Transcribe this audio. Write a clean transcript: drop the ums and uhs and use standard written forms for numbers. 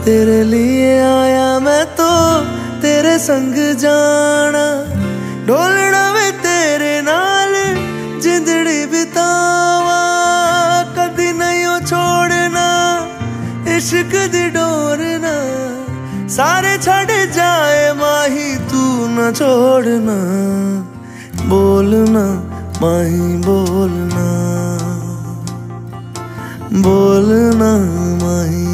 तेरे लिए आया मैं तो तेरे संग जाना, ढोलना वे तेरे नाल जिंदड़ी बितावा, कदी नहीं छोड़ना इश्क दी डोरना, सारे छड़ जाए माही तू न छोड़ना, बोलना माही बोलना, बोलना माही